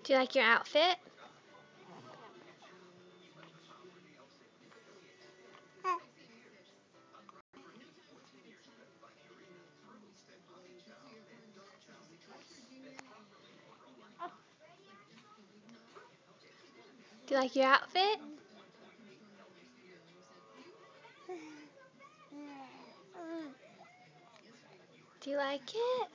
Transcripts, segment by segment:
Do you like your outfit? Do you like your outfit? Do you like it?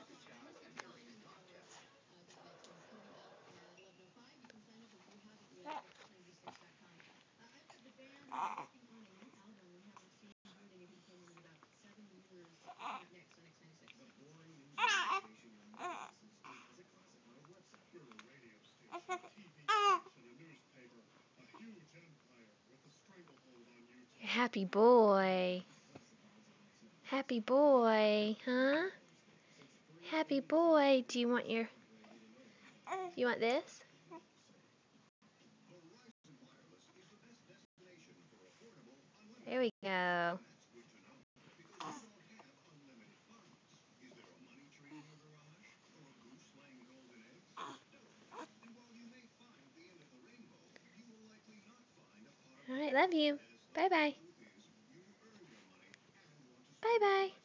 Happy boy. Happy boy, huh? Happy boy. Do you want this? There we go. All right, love you. Bye-bye. Bye-bye.